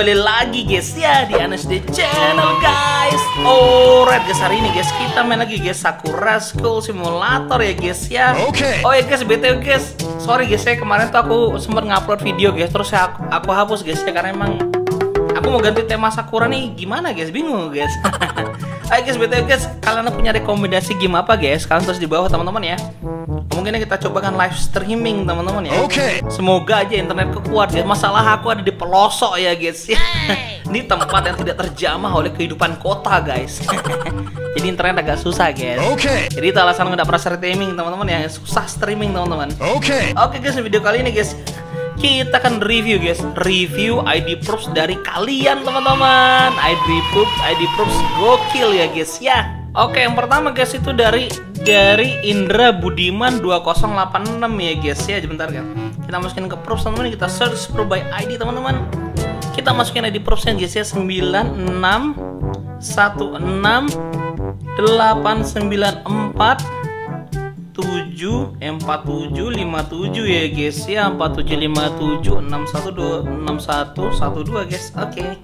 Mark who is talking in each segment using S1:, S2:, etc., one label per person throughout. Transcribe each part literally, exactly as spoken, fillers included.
S1: kembali lagi guys ya di Anesday Channel guys. Alright guys, hari ini guys kita main lagi guys Sakura School Simulator ya guys ya.
S2: Oke.
S1: Oh ya guys, B T W guys, sorry guys ya, kemarin tuh aku sempat ngupload video guys, terus ya aku, aku hapus guys ya, karena emang aku mau ganti tema Sakura nih, gimana guys, bingung guys. Ayo guys, B T W guys, kalian punya rekomendasi game apa guys? Kalian terus di bawah teman-teman ya. Mungkin kita cobakan live streaming teman-teman ya.
S2: Oke. Okay.
S1: Semoga aja internet kuat guys. Masalah aku ada di pelosok ya guys ya. Di tempat yang tidak terjamah oleh kehidupan kota guys. Jadi internet agak susah guys.
S2: Oke. Okay.
S1: Jadi itu alasan nggak pernah streaming teman-teman ya. Susah streaming teman-teman.
S2: Oke. Okay.
S1: Oke guys, video kali ini guys kita akan review guys, review I D proofs dari kalian teman-teman. I D proofs, I D proofs gokil ya guys ya. Oke, yang pertama guys itu dari dari Indra Budiman dua nol delapan enam ya guys ya. Sebentar kan, kita masukin ke proofs teman-teman, kita search proof by I D teman-teman. Kita masukin I D proofsnya guys ya, sembilan enam satu enam delapan sembilan empat tujuh empat tujuh lima tujuh ya guys ya, empat tujuh lima tujuh enam satu dua enam satu satu dua guys. Oke. Okay.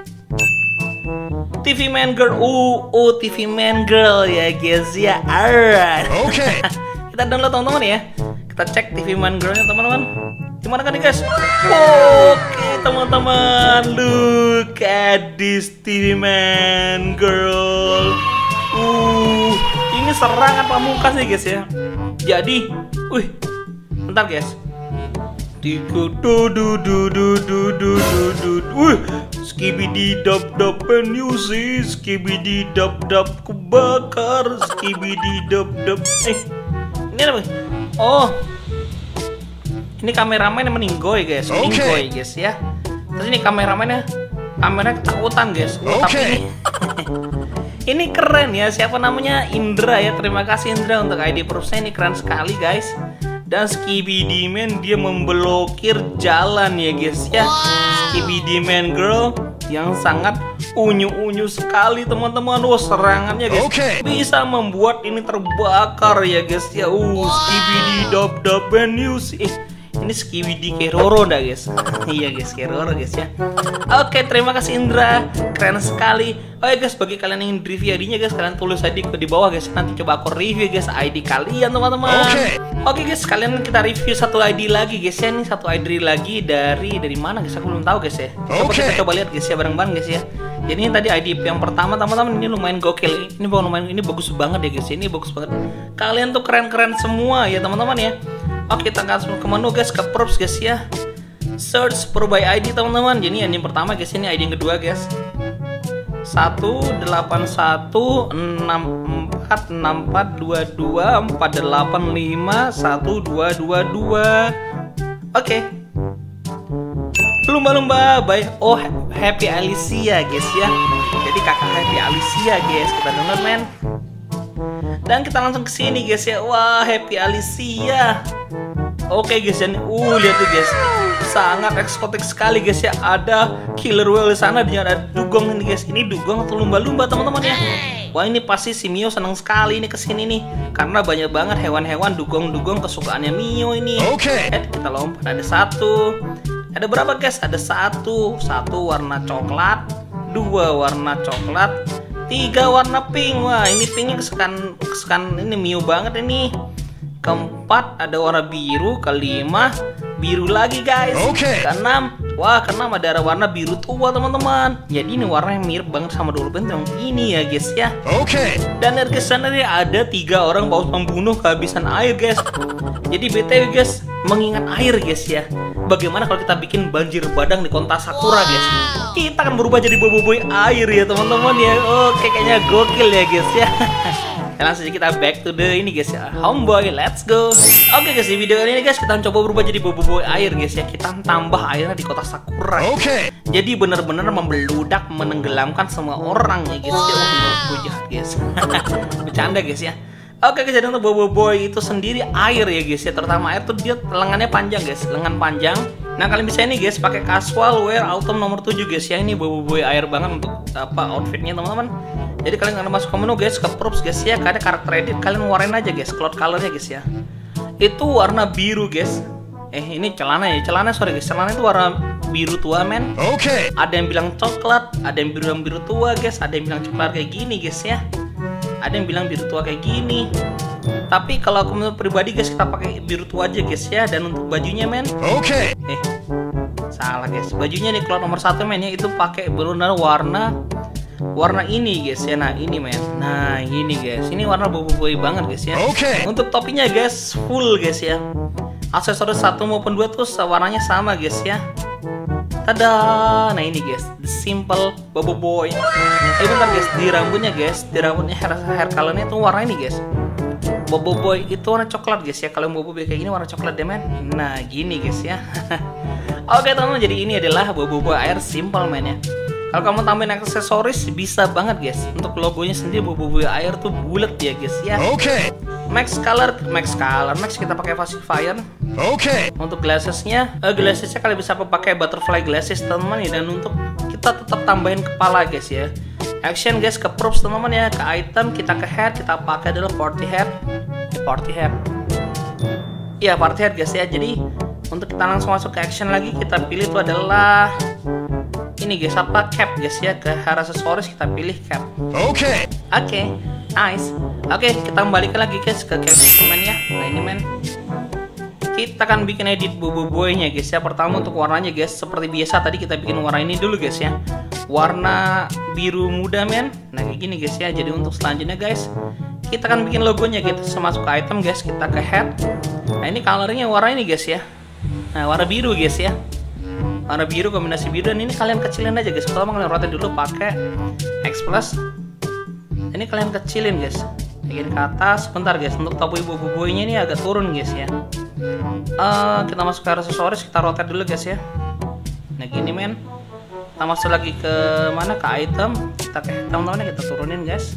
S1: T V Man Girl, uh, uh T V Man Girl ya guys ya. Alright.
S2: Oke. Okay.
S1: Kita download teman-teman ya. Kita cek T V Man Girlnya teman-teman. Gimana kan nih guys? Oke okay, teman-teman, look at this T V Man Girl. Uh, ini serangan pamungkas nih guys ya. Jadi, wih, bentar guys. Tiga du du du du du du du du. Wih, skibidi dap dap penyusi, skibidi dap dap kebakar, skibidi dap dap. Eh, ini apa? Oh, ini kameramen yang meninggoy guys, meninggoy guys ya. Terus ini kameramennya, kameranya ketakutan guys. Oh,
S2: okay.
S1: Tapi ini, ini keren ya. Siapa namanya? Indra ya. Terima kasih Indra untuk I D proofsnya, ini keren sekali guys. Dan Skibidi Man dia memblokir jalan ya guys ya. Skibidi Man Girl yang sangat unyu-unyu sekali teman-teman. Wah, serangannya guys
S2: okay.
S1: bisa membuat ini terbakar ya guys ya. Uh, Skibidi dap dap and you see. Ini Skibidi Keroro dah guys. Iya guys, Keroro guys ya. Oke, terima kasih Indra, keren sekali. Oh ya guys, bagi kalian yang ingin review I D-nya guys, kalian tulis aja di bawah guys. Nanti coba aku review guys I D kalian teman-teman. Oke. Okay. Oke guys, kalian kita review satu I D lagi guys ya. Ini satu I D lagi dari dari mana guys? Aku belum tahu guys ya. Coba okay. kita coba lihat guys ya bareng-bareng guys ya. Jadi ini tadi I D yang pertama teman-teman, ini lumayan gokil. Ini bukan lumayan, ini bagus banget ya guys. Ini bagus banget. Kalian tuh keren-keren semua ya teman-teman ya. Oke, kita langsung ke menu guys, ke proofs guys ya. Search proof by I D teman-teman. Jadi yang pertama guys, ini I D yang kedua guys. satu delapan satu enam empat enam empat dua dua empat delapan lima satu dua dua dua. Oke. Lumba-lumba by Oh Happy Alicia guys ya. Jadi kakak Happy Alicia guys, kita download men. Dan kita langsung ke sini guys ya. Wah, Happy Alicia. Oke guys ya. Uh, lihat tuh guys. Sangat eksotik sekali guys ya. Ada killer whale di sana, dia ada dugong ini guys. Ini dugong atau lumba-lumba teman-teman ya. Wah, ini pasti si Mio senang sekali ini kesini nih, karena banyak banget hewan-hewan dugong-dugong kesukaannya Mio ini. Oke. Okay. Kita lompat, ada satu. Ada berapa guys? Ada satu. Satu warna coklat, dua warna coklat, tiga warna pink. Wah, ini pinknya kesukaan kesukaan ini Mio banget ini. Keempat ada warna biru, kelima biru lagi guys. Okay. Keenam, wah keenam ada warna biru tua teman-teman. Jadi ini warna yang mirip banget sama dulu benteng ini ya guys ya. Oke. Okay. Dan dari kesana nih ada tiga orang paus pembunuh kehabisan air guys. Jadi B T W guys, mengingat air guys ya. Bagaimana kalau kita bikin banjir bandang di kota Sakura guys? Kita akan berubah jadi boboiboy air ya teman-teman ya. Oke, kayaknya gokil ya guys ya. Dan langsung aja kita back to the ini guys ya, homeboy, let's go. Oke guys, di video ini guys kita coba berubah jadi boboiboy air guys ya. Kita tambah airnya di kota Sakura. Oke. Okay. Jadi benar-benar membeludak, menenggelamkan semua orang ya guys. Wow. Oh, jahat guys. Bercanda guys ya. Oke guys, jadi untuk boboiboy itu sendiri air ya guys ya. Terutama air tuh dia lengannya panjang guys, lengan panjang. Nah kalian bisa ini guys pakai casual wear autumn nomor tujuh guys ya. Ini boboiboy air banget untuk apa outfitnya teman-teman. Jadi kalian akan masuk ke menu guys, ke props guys ya. Ada karakter edit, kalian warnain aja guys, cloud colornya guys ya. Itu warna biru guys. Eh ini celana ya, celana sorry guys, celana itu warna biru tua men.
S2: Oke. Okay.
S1: Ada yang bilang coklat, ada yang biru biru tua guys, ada yang bilang coklat kayak gini guys ya. Ada yang bilang biru tua kayak gini. Tapi kalau aku menurut pribadi guys, kita pakai biru tua aja guys ya. Dan untuk bajunya men.
S2: Oke. Okay.
S1: Eh, salah guys. Bajunya nih keluar nomor satu men ya, itu pakai benar warna warna ini guys ya. Nah ini men. Nah ini guys. Ini warna boboiboy banget guys ya.
S2: Oke. Okay.
S1: Untuk topinya guys full guys ya. Aksesoris satu maupun dua tuh warnanya sama guys ya. Tada. Nah ini guys, the simple boboiboy. Eh bentar guys, di rambutnya guys, di rambutnya hair, hair colornya tuh warna ini guys. Boboiboy itu warna coklat guys ya. Kalau boboiboy kayak gini warna coklat deh men. Nah gini guys ya. Oke teman-teman, jadi ini adalah boboiboy air simple men ya. Kalau kamu tambahin aksesoris bisa banget guys. Untuk logonya sendiri boboiboy air tuh bulat ya guys ya.
S2: Oke. Okay.
S1: Max color, max color, max kita pakai pacifier.
S2: Oke. Okay.
S1: Untuk glassesnya, uh, glassesnya kalian bisa pakai butterfly glasses teman-teman ya. Dan untuk kita tetap tambahin kepala guys ya. Action guys ke props teman-teman ya, ke item kita ke head, kita pakai adalah party head, party head. Iya party head guys ya. Jadi untuk kita langsung masuk ke action lagi, kita pilih itu adalah ini guys apa cap guys ya. Ke hair accessories kita pilih cap.
S2: Oke. Okay.
S1: Oke. Okay. Nice. Oke, okay, kita kembalikan lagi guys ke caption men ya. Nah ini men, kita akan bikin edit boboiboynya guys ya. Pertama untuk warnanya guys, seperti biasa tadi kita bikin warna ini dulu guys ya. Warna biru muda men. Nah kayak gini guys ya. Jadi untuk selanjutnya guys, kita akan bikin logonya gitu. Masuk ke item guys, kita ke head. Nah ini colornya warna ini guys ya. Nah warna biru guys ya. Warna biru kombinasi biru, dan ini kalian kecilin aja guys. Pertama kalian rotate dulu pakai X plus. Ini kalian kecilin guys, bikin ke atas. Bentar guys, untuk topi boboiboynya ini agak turun guys ya. uh, Kita masuk ke aksesoris, kita rotate dulu guys ya. Nah gini men. Kita masuk lagi ke mana, ke item. Kita ke teman-teman kita turunin guys.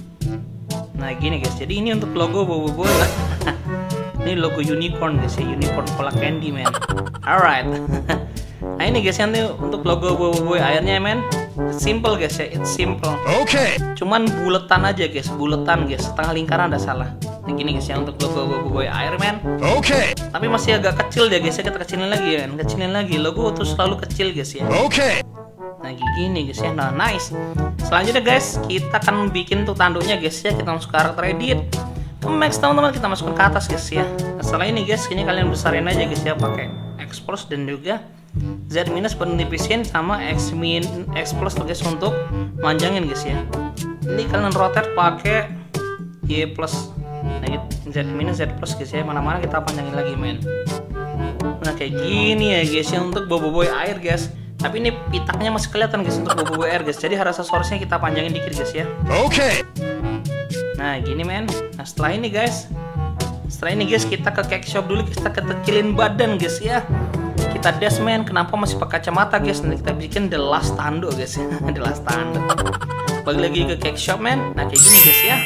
S1: Nah gini guys, jadi ini untuk logo boboiboy. Ini logo unicorn guys ya, unicorn cola candy men. Alright. Nah ini guys, yang untuk logo boboiboy airnya men. Simple guys ya, it's simple.
S2: Oke. Okay.
S1: Cuman buletan aja guys, buletan guys, setengah lingkaran ada salah. Nah gini guys ya untuk logo boboiboy air men.
S2: Oke. Okay.
S1: Tapi masih agak kecil deh guys ya, kita kecilin lagi ya, kecilin lagi. Logo tuh selalu kecil guys ya.
S2: Oke. Okay.
S1: Nah gini guys ya, nah nice. Selanjutnya guys, kita akan bikin tuh tanduknya guys ya. Kita masuk ke karakter edit, ke max teman-teman, kita masukkan ke atas guys ya. Nah, setelah ini guys, ini kalian besarin aja guys ya, pakai X plus dan juga Z minus buat nipisin, sama X min X plus guys untuk manjangin guys ya. Ini kalian rotate pakai Y plus. Nah Z minus Z plus guys ya, mana-mana kita panjangin lagi men. Nah kayak gini ya guys ya untuk boboiboy air guys. Tapi ini pitaknya masih kelihatan guys untuk boboiboy air guys. Jadi hair accessorisnya kita panjangin dikit guys ya.
S2: Oke. Okay.
S1: Nah gini men. Nah setelah ini guys, setelah ini guys kita ke cake shop dulu, kita kecilin badan guys ya. Kita dash men, kenapa masih pakai kacamata guys? Nanti kita bikin the last tanduk guys ya. The last tanduk. Balik lagi ke cake shop men. Nah kayak gini guys ya.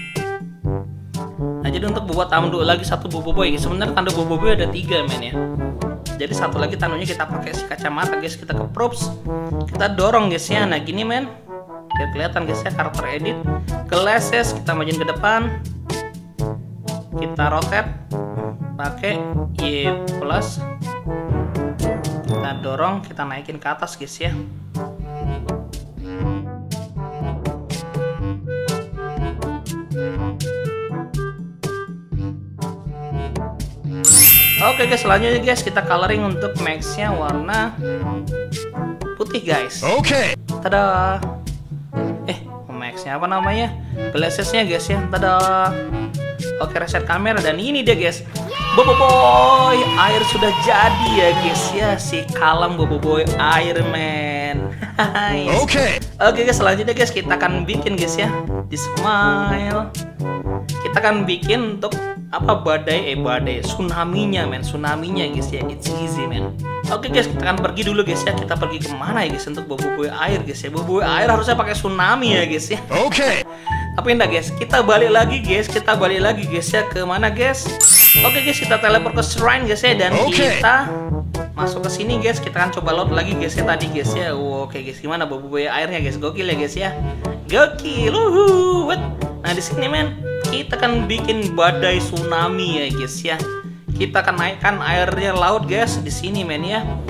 S1: Nah jadi untuk buat tanduk lagi satu boboiboy, sebenarnya tanduk boboiboy ada tiga men ya. Jadi satu lagi tanduknya kita pakai si kacamata guys. Kita ke props, kita dorong guys ya. Nah gini men, biar kelihatan guys ya karakter edit. Glasses kita majuin ke depan, kita rotate pakai Y plus. Kita dorong, kita naikin ke atas guys ya. Oke guys, selanjutnya guys kita coloring untuk maxnya warna putih guys.
S2: Oke. Okay.
S1: Tada. Eh, maxnya apa namanya? Glassesnya guys ya. Tada. Oke, reset kamera, dan ini dia guys. Boboiboy air sudah jadi ya guys ya, si kalem boboiboy air men. Oke.
S2: Okay.
S1: Oke guys, selanjutnya guys kita akan bikin guys ya di smile. Kita akan bikin untuk apa, badai eh badai tsunami-nya men, tsunami-nya guys ya. It's easy men. Oke guys, kita akan pergi dulu guys ya. Kita pergi kemana ya guys untuk boboiboy air guys ya. Boboiboy air harusnya pakai tsunami ya guys ya.
S2: Oke. Okay.
S1: Tapi enggak guys, kita balik lagi guys, kita balik lagi guys ya, ke mana guys? Oke guys, kita teleport ke shrine guys ya, dan okay. kita masuk ke sini guys. Kita akan coba load lagi guys ya tadi guys ya. Wow, oke guys, gimana boboiboy airnya guys? Gokil ya guys ya. Gokil. Uhuh. Nah di sini men, kita akan bikin badai tsunami ya guys ya. Kita akan naikkan airnya laut guys di sini men ya. Kita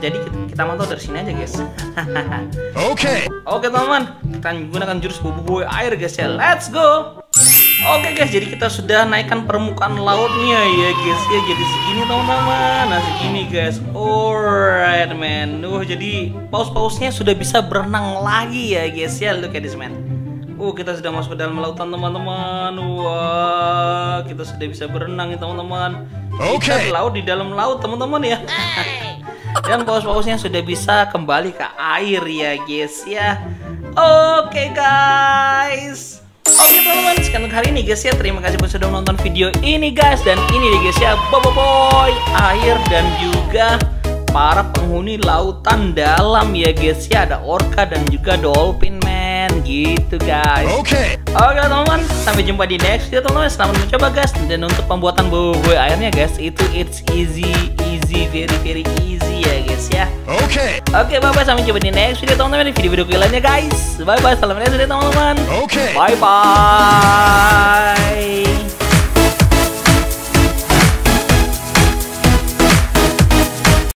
S1: Jadi kita, kita mantau dari sini aja guys.
S2: Oke.
S1: Oke teman-teman, kita gunakan jurus bubu air guys ya. Let's go. Oke guys, jadi kita sudah naikkan permukaan lautnya ya guys ya. Jadi segini teman-teman. Nah segini guys. Alright man. Duh, jadi paus-pausnya sudah bisa berenang lagi ya guys ya. Look at this man. Uh, kita sudah masuk ke dalam lautan teman-teman. Wah, kita sudah bisa berenang nih teman-teman.
S2: Oke.
S1: Kita berlaut di dalam laut teman-teman ya. Dan paus-pausnya sudah bisa kembali ke air ya guys ya. Oke guys. Oke teman-teman, sekian untuk hari ini guys ya. Terima kasih sudah menonton video ini guys. Dan ini deh guys ya, boboiboy air dan juga para penghuni lautan dalam ya guys ya. Ada orca dan juga dolphin man gitu guys.
S2: Oke.
S1: Oke teman-teman, sampai jumpa di next video teman-teman. Selamat mencoba guys. Dan untuk pembuatan boboiboy airnya guys, itu it's easy, easy, very very easy ya guys ya.
S2: Oke.
S1: Oke, bye bye, sampai jumpa di next video teman-teman. Di video-video lainnya guys. Bye bye, salam next video teman-teman.
S2: Oke.
S1: Bye bye.